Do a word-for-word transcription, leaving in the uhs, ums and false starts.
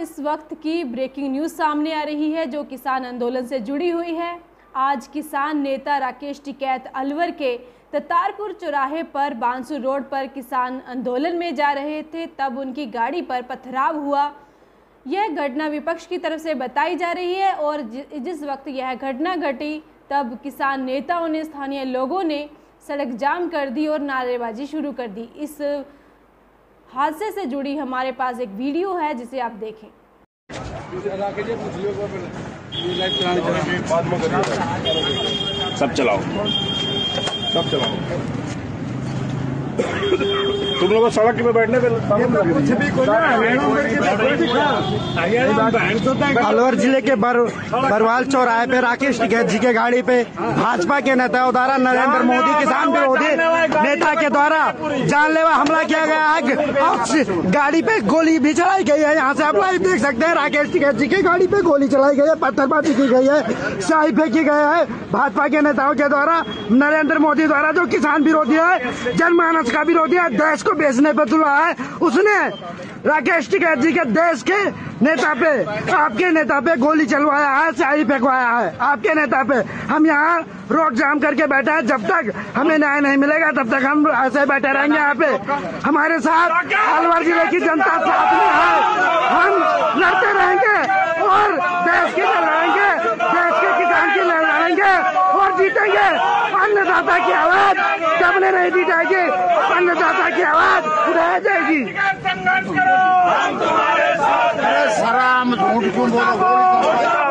इस वक्त की ब्रेकिंग न्यूज़ सामने आ रही है जो किसान आंदोलन से जुड़ी हुई है। आज किसान नेता राकेश टिकैत अलवर के ततारपुर चौराहे पर बांसु रोड पर किसान आंदोलन में जा रहे थे, तब उनकी गाड़ी पर पथराव हुआ। यह घटना विपक्ष की तरफ से बताई जा रही है और जिस वक्त यह घटना घटी तब किसान नेताओं ने, स्थानीय लोगों ने सड़क जाम कर दी और नारेबाजी शुरू कर दी। इस हादसे से जुड़ी हमारे पास एक वीडियो है जिसे आप देखें। सब चलाओ, सब चलाओ। तुम लोग सड़क पे बैठने पे अलवर जिले के बर, बरवाल चौराहे पे राकेश टिकैत जी के गाड़ी पे भाजपा के नेताओं द्वारा नरेंद्र मोदी किसान विरोधी नेता के द्वारा जानलेवा हमला किया गया है। गाड़ी पे गोली भी चलाई गई है। यहाँ से आप लाइव देख सकते हैं, राकेश टिकैत जी की गाड़ी पे गोली चलाई गई है, पत्थरबाजी की गई है, शाही फेंकी गई है भाजपा के नेताओं के द्वारा। नरेंद्र मोदी द्वारा जो किसान विरोधी है, जनमानस का विरोधी है, देश को बेचने पे तुला है, उसने राकेश टिकैत जी के देश के नेता पे, आपके नेता पे गोली चलवाया है, शाही फेंकवाया है आपके नेता पे। हम यहाँ रोड जाम करके बैठे हैं, जब तक हमें न्याय नहीं मिलेगा तब तक हम ऐसे बैठे रहेंगे। यहाँ पे हमारे साथ अलवर जिले की जनता साथ में है, हम लड़ते रहेंगे और देश की लड़ाएंगे, देश के किसान की लड़ाएंगे और जीतेंगे। अन्नदाता की आवाज दबने नहीं दी जाएगी, अन्नदाता की आवाज उठाई जाएगी। अरे सराम झूठ क्यों बोलो?